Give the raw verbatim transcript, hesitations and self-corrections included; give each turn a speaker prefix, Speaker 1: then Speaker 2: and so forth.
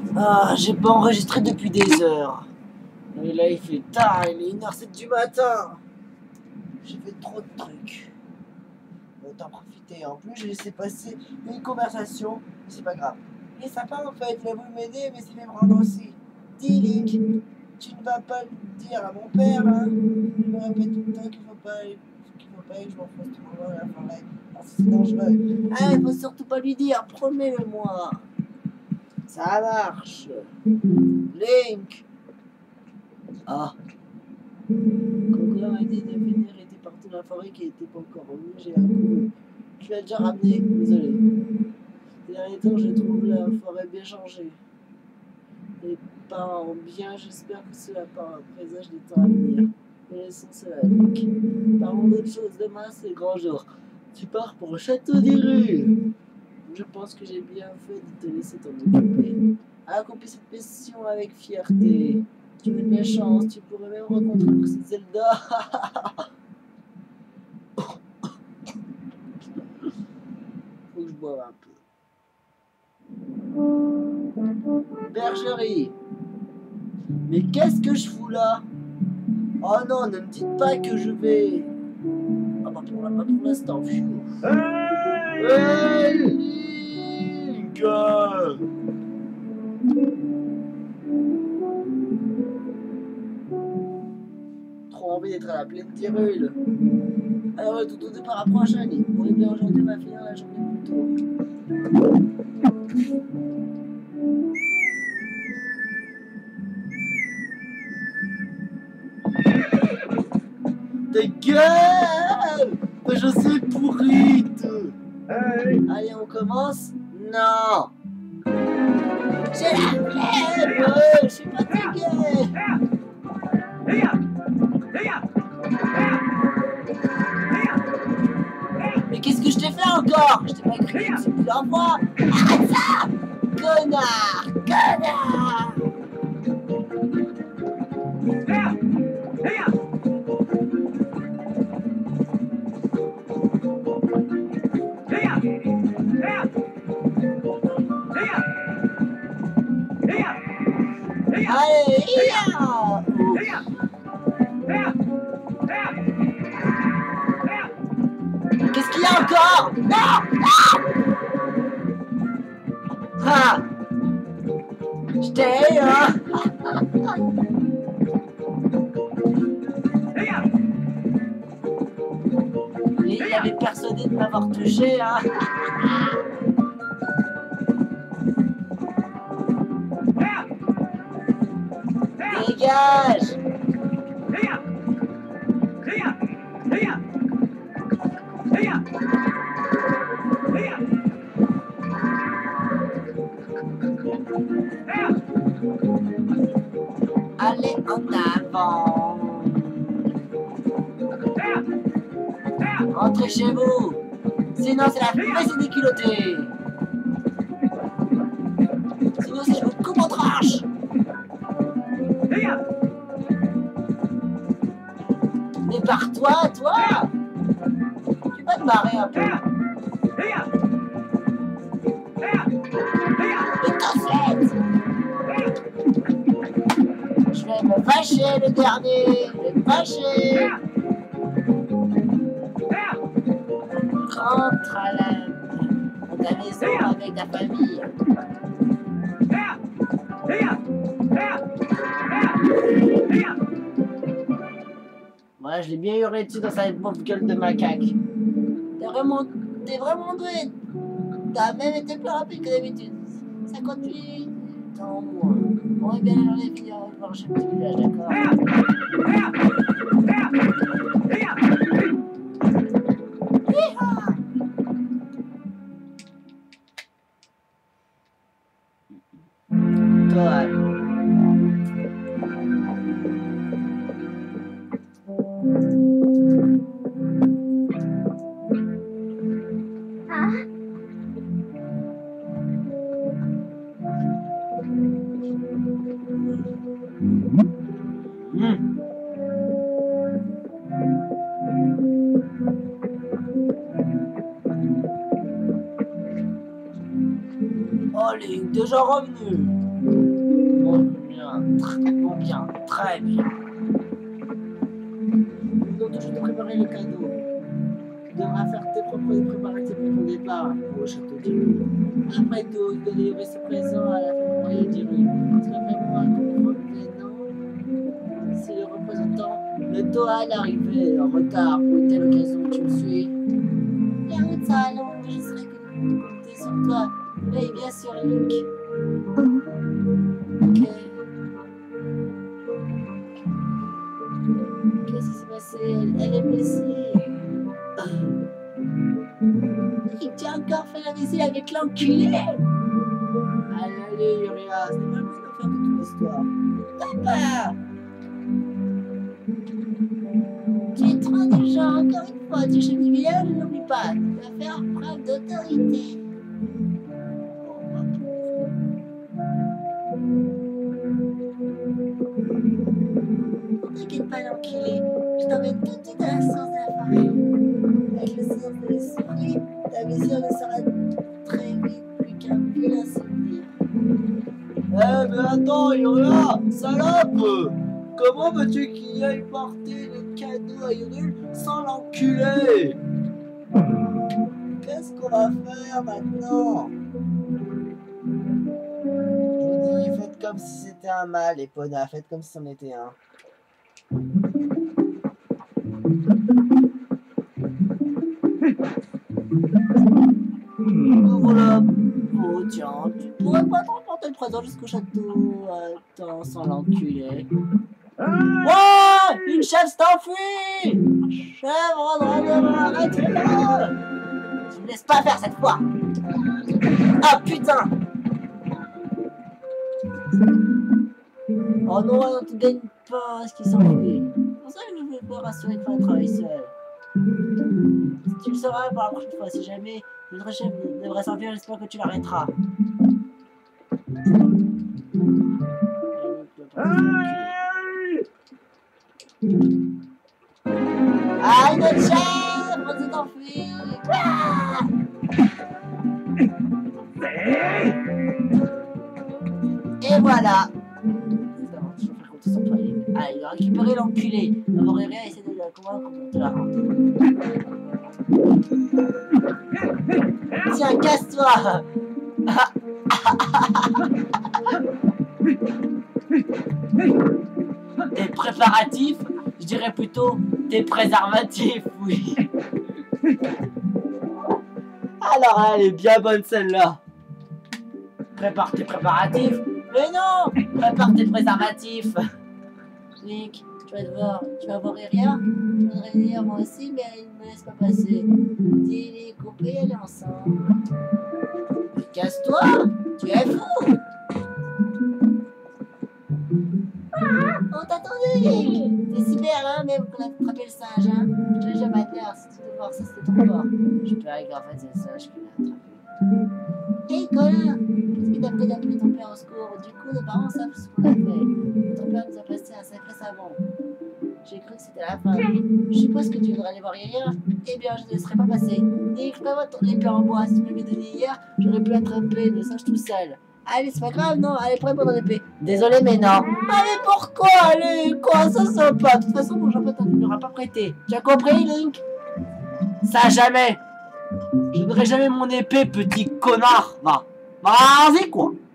Speaker 1: Ah, j'ai pas enregistré depuis des heures. Et là, il fait tard, il est une heure sept du matin. J'ai fait trop de trucs. Autant profiter. En plus, j'ai laissé passer une conversation, mais c'est pas grave. Il est sympa en fait, il a voulu m'aider, mais c'est fait me rendre aussi. Dis, Link, tu ne vas pas le dire à mon père, là. Il me répète tout le temps qu'il faut pas, qu'il faut pas que je m'enfonce trop loin dans la forêt. Parce que c'est dangereux. Ah, il faut surtout pas lui dire, promets-le-moi. Ça marche. Link. Ah. Coco m'a dit de venir, il était parti dans la forêt qui était pas encore revenu, j'ai un coup. Tu l'as déjà ramené, désolé. Ces derniers temps, je trouve la forêt bien changée. Et pas en bien, j'espère que cela part un présage des temps à venir. Mais laissons cela, Link. Parlons d'autre chose, demain c'est le grand jour. Tu pars pour le château des rues. Je pense que j'ai bien fait de te laisser t'en occuper. Accomplis cette mission avec fierté. Tu as de la chance, tu pourrais même rencontrer Princesse Zelda. Faut que je boive un peu. Bergerie. Mais qu'est-ce que je fous là? Oh non, ne me dites pas que je vais... Ah bah pour, pas pour l'instant, pfiou. Hey, Link. Trop envie d'être à la pleine Tyrule. Alors tout au départ approche, Annie. Bon, et bien aujourd'hui on va finir la journée plus tôt. Ta gueule! Je suis pourrite! Hey. Allez, on commence? Non! J'ai la flemme! Je suis fatigué! Mais qu'est-ce que je t'ai fait encore? Je t'ai pas crié dessus plusieurs fois! Arrête ça! Connard! Connard! Allez, yeah. Qu'est-ce qu'il y a encore? Non, non. Ah, je t'ai, hein. Il avait persuadé de m'avoir touché, hein. Dégage! Allez en avant! Rentrez chez vous! Sinon c'est la fesse des culottés! Sinon c'est je vous coupe en tranches! Mais par toi, toi! Tu vas te marrer un peu! Mais tout de suite! Je vais me fâcher le dernier! Je vais me fâcher! Rentre à la... à ta maison avec ta famille! Voilà, je l'ai bien hurlé dessus dans sa pauvre gueule de macaque. T'es vraiment, t'es vraiment doué. T'as même été plus rapide que d'habitude. Ça continue. Tant moins. On est bien la journée finie avec voir chaque petit village, d'accord? Toi. Oh, Link, déjà revenu. bien, très bon bien, très bien. Donc toujours de préparer le cadeau. Tu devras faire tes propres préparatifs pour ton départ au château d'Hyrule. Après tout, il doit délivrer ses présents à la famille royale d'Hyrule. C'est vraiment un contrôle gênant. C'est le représentant de Toa l'arrivée en retard pour une telle occasion. Tu me suis? La route sera longue, je serai compter sur toi. Oui, bien sûr, Link. Ok. Qu'est-ce qui s'est passé? Elle, elle est blessée. Il t'a encore fait la vaisselle avec l'enculé. Allez, allez, Yuria, c'est pas mieux de faire toute l'histoire. Papa! Tu es trop indulgent, encore une fois, tu es chef du village, ne l'oublie pas. Tu vas faire preuve d'autorité. Ne t'inquiète pas, l'enculé. Je t'emmène tout de suite à la source de la forêt. Avec le sens de l'esprit, ta vision ne sera très vite plus qu'un vilain souvenir.
Speaker 2: Eh mais attends, Yuria, salope! Comment veux-tu qu'il aille porter le cadeau à Hyrule sans l'enculer?
Speaker 1: Qu'est-ce qu'on va faire maintenant? Je vous dis, faites comme si c'était un mâle, Epona, faites comme si c'en était un. Voilà. Oh tiens, tu pourrais pas transporter le présent jusqu'au château. Attends, sans l'enculer. Oh, une chèvre s'enfuit. Chèvre, arrête-le. Tu me laisses pas faire cette fois. Ah putain. Oh non, tu gagnes pas ce qui s'enfuit. C'est pour ça que je ne vais pas rassurer que tu travailles seul. Tu le sauras pour la prochaine fois. Si jamais notre chef devrait s'enfuir, j'espère que tu l'arrêteras. Ah, une autre chèvre! On s'est enfui! Ah! Et voilà! Je vais faire compter son toilette. Ah, il a récupéré l'enculé. Aurélia essaie de la convaincre pour te la rendre. Tiens, casse-toi! Tes préparatifs, je dirais plutôt tes préservatifs, oui. Alors, elle est bien bonne celle-là. Prépare tes préparatifs. Mais non, prépare tes préservatifs. Link, tu vas devoir, tu vas voir Iria. Je voudrais venir moi aussi, mais elle ne me laisse pas passer. Dis-les couper, elle est ensemble. Casse-toi, tu es fou. On t'attendait, Link. T'es cyber, hein, même qu'on a attrapé le singe, hein. Je te l'ai jamais dit, si tu veux voir ça, c'était trop fort. Je parie qu'en fait, c'est le singe qui l'a attrapé. Hé, hey, Colin, qu'est-ce qui t'a pris d'appeler ton père au secours? Du coup, nos parents savent ce qu'on a fait. Ton père nous a passé un sacré savon. J'ai cru que c'était la fin. Je suppose que tu voudrais aller voir Iria. Eh bien, je ne laisserai pas passer. Nick, fais-moi ton épée en bois. Si tu m'avais donné hier, j'aurais pu attraper le singe tout seul. Allez, c'est pas grave, non? Allez, prends mon épée. Désolé, mais non. Allez, pourquoi? Allez, quoi? Ça, ça va pas. De toute façon, mon champion ne l'aura pas prêté. Tu as compris, Link? Ça, jamais. Je ne donnerai jamais mon épée, petit connard. Va. Vas-y, quoi.